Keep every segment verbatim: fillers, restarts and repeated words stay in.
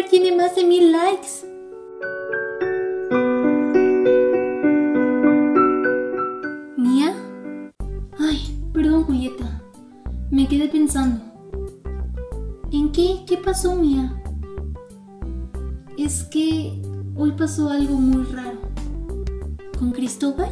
Ahora tiene más de mil likes. ¿Mía? Ay, perdón, Julieta. Me quedé pensando. ¿En qué? ¿Qué pasó, Mía? Es que hoy pasó algo muy raro. ¿Con Cristóbal?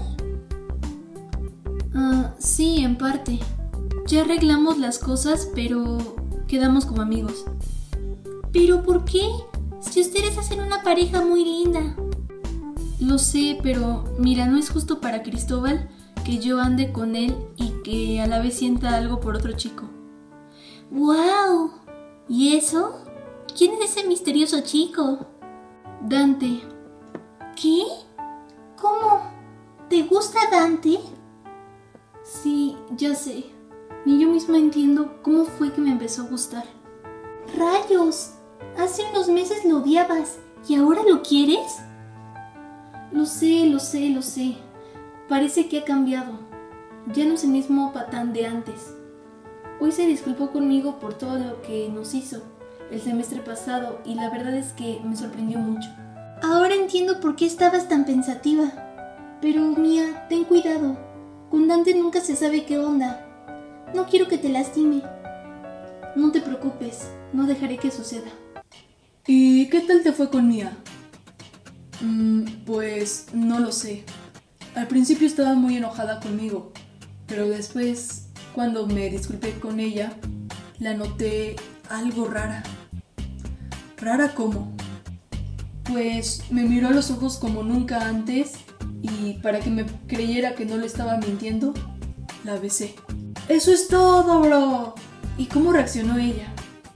Ah, sí, en parte. Ya arreglamos las cosas, pero quedamos como amigos. ¿Pero por qué? Si ustedes hacen una pareja muy linda. Lo sé, pero mira, no es justo para Cristóbal que yo ande con él y que a la vez sienta algo por otro chico. ¡Wow! ¿Y eso? ¿Quién es ese misterioso chico? Dante. ¿Qué? ¿Cómo? ¿Te gusta Dante? Sí, ya sé. Ni yo misma entiendo cómo fue que me empezó a gustar. ¡Rayos! Hace unos meses lo odiabas y ahora lo quieres. Lo sé, lo sé, lo sé. Parece que ha cambiado. Ya no es el mismo patán de antes. Hoy se disculpó conmigo por todo lo que nos hizo el semestre pasado y la verdad es que me sorprendió mucho. Ahora entiendo por qué estabas tan pensativa. Pero, Mía, ten cuidado. Con Dante nunca se sabe qué onda. No quiero que te lastime. No te preocupes, no dejaré que suceda. ¿Y qué tal te fue con Mía? Mm, pues no lo sé. Al principio estaba muy enojada conmigo, pero después, cuando me disculpé con ella, la noté algo rara. ¿Rara cómo? Pues me miró a los ojos como nunca antes y para que me creyera que no le estaba mintiendo, la besé. ¡Eso es todo, bro! ¿Y cómo reaccionó ella?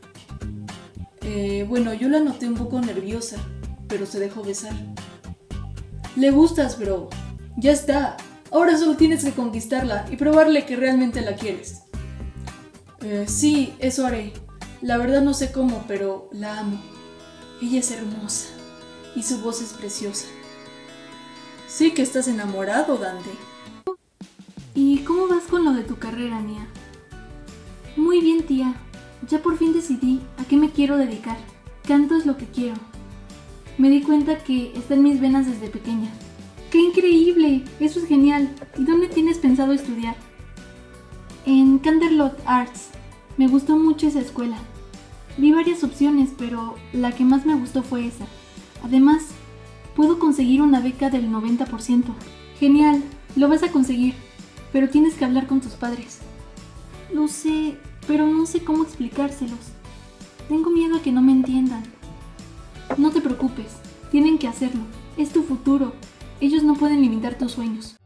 Eh, bueno, yo la noté un poco nerviosa, pero se dejó besar. Le gustas, bro. Ya está. Ahora solo tienes que conquistarla y probarle que realmente la quieres. Eh, sí, eso haré. La verdad no sé cómo, pero la amo. Ella es hermosa y su voz es preciosa. Sí que estás enamorado, Dante. ¿Y cómo vas con lo de tu carrera, Mía? Muy bien, tía. Ya por fin decidí a qué me quiero dedicar. Canto es lo que quiero. Me di cuenta que está en mis venas desde pequeña. ¡Qué increíble! Eso es genial. ¿Y dónde tienes pensado estudiar? En Canterlot Arts. Me gustó mucho esa escuela. Vi varias opciones, pero la que más me gustó fue esa. Además, puedo conseguir una beca del noventa por ciento. Genial, lo vas a conseguir, pero tienes que hablar con tus padres. Lo sé, pero no sé cómo explicárselos. Tengo miedo a que no me entiendan. No te preocupes, tienen que hacerlo. Es tu futuro. Ellos no pueden limitar tus sueños.